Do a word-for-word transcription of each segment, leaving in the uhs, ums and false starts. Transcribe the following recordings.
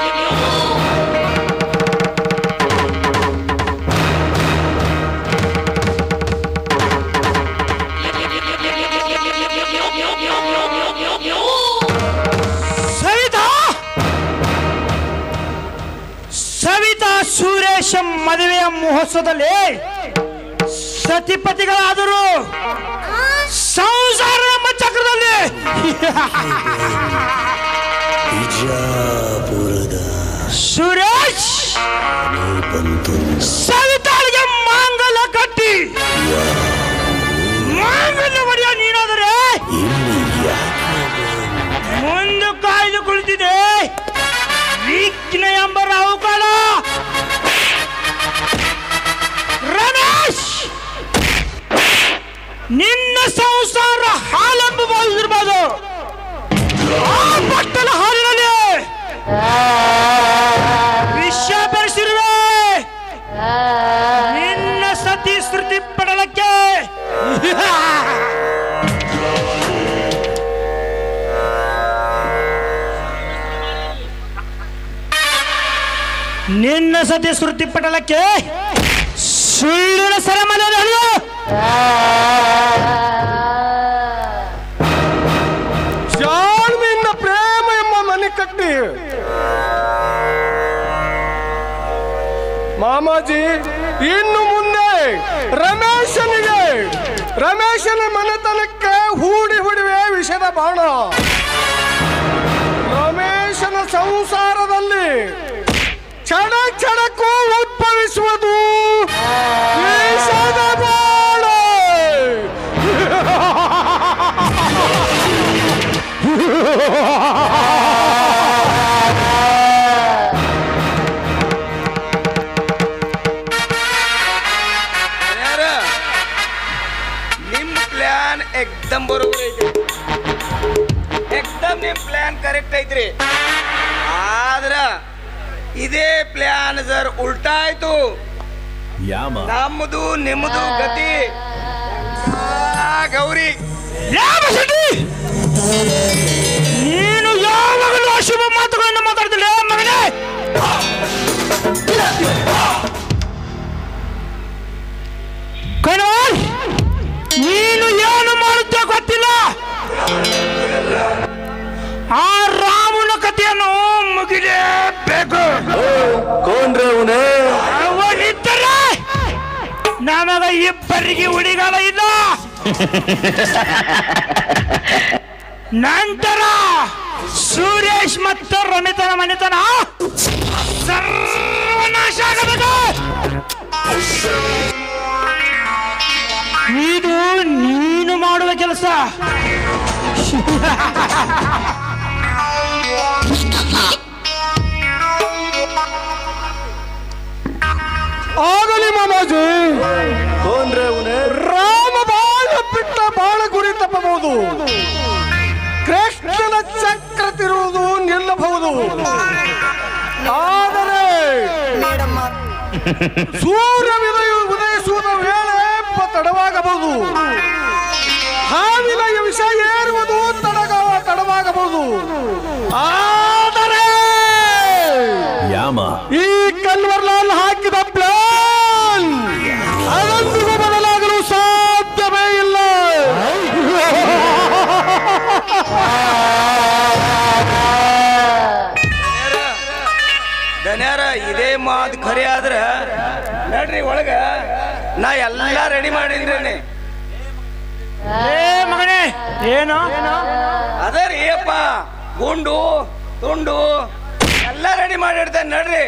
ಸುರೇಶ ಮದುವೆಯ ಮಹೋತ್ಸವದಲ್ಲಿ ಸತಿಪತಿಗಳಾದರು ಸಂಸಾರ ಎಂಬ ಚಕ್ರದಲ್ಲಿ ಸುರೇಶ್ ಸವಿತಾಳಿಗೆ ಮಾಂಗಲ್ಯ ಕಟ್ಟಿ ಮಾಂಗಲ್ಯ ಒಡೆಯ ನೀನಾದರೆ ಮುಂದೆ ಕಾಯ್ದು ಕುಳಿತಿದೆ ವಿಘ್ನ ಎಂಬ ರಾಹುಕಾಲ. ರಮೇಶ್, ನಿನ್ನ ಸಂಸಾರ ಹಾಲೆಂಬುದಿರಬಹುದು, ಆ ಬಟ್ಟಲ ಹಾಲಿನಲ್ಲಿ ವಿಷ ಬೆರೆಸಿರುವೆ. ನಿನ್ನ ಸತಿ ಶ್ರುತಿ ಪಡಲಕ್ಕೆ ನಿನ್ನ ಸತಿ ಶ್ರುತಿ ಪಟಲಕ್ಕೆ ಸುಳ್ಳಿನ ಸರಮನೆ ಜಾಣ್ಮೆಯಿಂದ ಪ್ರೇಮ ಎಂಬ ಮನೆ ಕಟ್ಟಿ ಮಾಮಾಜಿ ಇನ್ನು ಮುಂದೆ ರಮೇಶನಿಗೆ ರಮೇಶನ ಮನೆತನಕ್ಕೆ ಹೂಡಿ ಹುಡಿವೆ ವಿಷದ ಬಾಣ. ರಮೇಶನ ಸಂಸಾರದಲ್ಲಿ ಕ್ಷಣ ಕ್ಷಣಕ್ಕೂ ಉದ್ಭವಿಸುವುದು ವಿಷದ ಬಾಣ. ನಿಮ್ ಪ್ಲಾನ್ ಎಕ್ದಮ್ ಬರೋಬ್ರಿ ಐತಿ, ಎಕ್ದಮ್ ನಿಮ್ ಪ್ಲಾನ್ ಕರೆಕ್ಟ್ ಐತ್ರಿ. ಆದ್ರ ಇದೇ ಪ್ಲಾನ್ ಸರ್ ಉಲ್ಟಾ ಆಯ್ತು. ನಮ್ಮದು ನಿಮ್ಮದು ಗತಿ ಗೌರಿ. ನೀನು ಯಾವಾಗಲೂ ಅಶುಭ ಮಾತುಗಳನ್ನು ಮಾತಾಡ್ತಿಲ್ಲ ಮಗನೇ. ಕಣವಲ್, ನೀನು ಏನು ಮಾಡುತ್ತೋ ಗೊತ್ತಿಲ್ಲ. ಆ ರಾಮನ ಕಥೆಯನ್ನು ಮುಗಿಲೇಬೇಕು. ಅವನಿದ್ದರೆ ನಮಗ ಇಬ್ಬರಿಗೆ ಉಳಿಗಾಲ ಇಲ್ಲ. ನಂತರ ಸುರೇಶ್ ಮತ್ತು ರಮಿತನ ಮನೆತನ ಸರ್ವನಾಶ ಆಗಬೇಕು. ಇದು ನೀನು ಮಾಡುವ ಕೆಲಸ. ಆಗಲಿ ಮಾಮಾಜಿ. ರಾಮ ಬಾಳ ಬಿಟ್ಟ ಬಾಳ ಗುರಿ ತಪ್ಪಬಹುದು, ಕೃಷ್ಣನ ಚಕ್ರ ತಿರುವುದು ನಿಲ್ಲಬಹುದು. ಆದರೆ ಸೂರ್ಯ ಉದಯಿಸುವ ವೇಳೆ ತಡವಾಗಬಹುದು, ಹಾವಿನ ವಿಷ ಏರುವುದು ತಡಗ ತಡವಾಗಬಹುದು. ಆದರೆ ಈ ಕನ್ವರ್ಲಾಲ್ ಹಾಕಿದ ಪ್ಲಾನ್ ಅದೊಂದಿಗೂ ಬದಲಾಗಲು ಸಾಧ್ಯವೇ ಇಲ್ಲ. ಧನ್ಯಾರ, ಇದೇ ಮಾತು ಖರೆ ಆದ್ರ ನಡ್ರಿ ಒಳಗ, ನಾ ಎಲ್ಲ ರೆಡಿ ಮಾಡಿದ್ರೇನೆ. ಏ ಮಗನೇ, ಏನು ಅದೇ ರೀ ಅಪ್ಪ, ಗುಂಡು ತುಂಡು ಎಲ್ಲ ರೆಡಿ ಮಾಡಿಡ್ತೇನೆ ನಡ್ರಿ.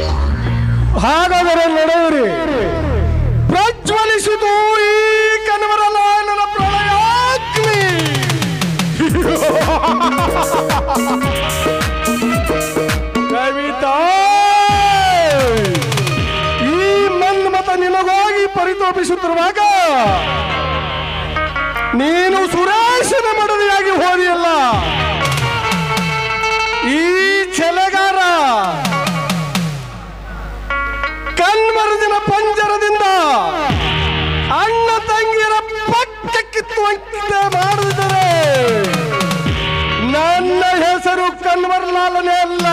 ಹಾಗಾದರೆ ನಡೆಯಿರಿ. ಪ್ರಜ್ವಲಿಸಿತು ಈ ಕನ್ವ ನಿನಗಾಗಿ ಪರಿತೋಪಿಸುತ್ತಿರುವಾಗ ನೀನು ಸುರೇಶನ ಮಡದಿಯಾಗಿ ಹೋದಿಯಲ್ಲ. ಈ ಛಲಗಾರ ಕನ್ಮರದಿನ ಪಂಜರದಿಂದ ಅಣ್ಣ ತಂಗಿಯರ ಪಕ್ಕ ಕಿತ್ತುವಂತೆ ಮಾಡಿದರೆ ನನ್ನ ಹೆಸರು ಕನ್ವರ್ಲಾಲನೇ ಅಲ್ಲ.